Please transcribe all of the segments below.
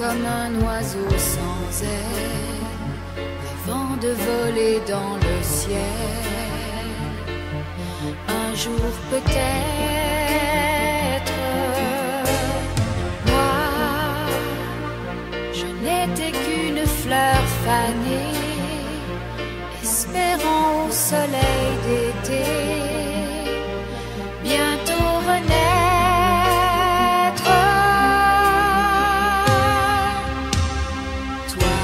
comme un oiseau sans aile, rêvant de voler dans le ciel. Un jour peut-être, moi, je n'étais qu'une fleur fanée, espérant au soleil d'été bientôt renaître. Toi,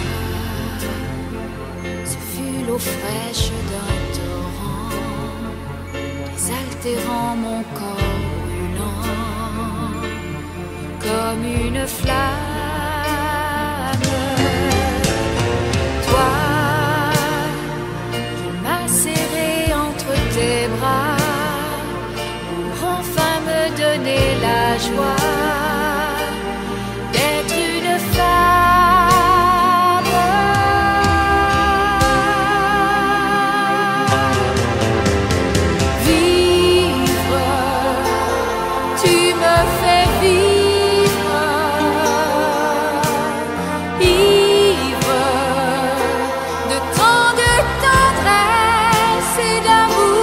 ce fut l'eau fraîche d'un torrent, désaltérant mon corps brûlant comme une flamme. Tes bras pour enfin me donner la joie d'être une femme. Vivre, tu me fais vivre, ivre de tant de tendresse et d'amour.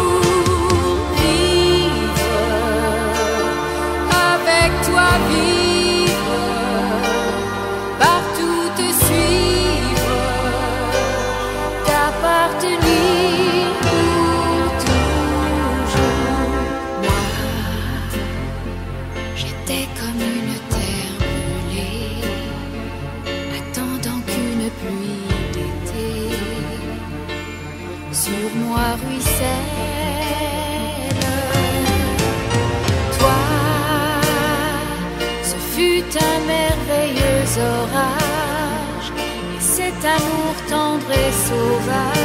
Comme une terre brûlée, attendant qu'une pluie d'été sur moi ruisselle. Toi, ce fut un merveilleux orage, et cet amour tendre et sauvage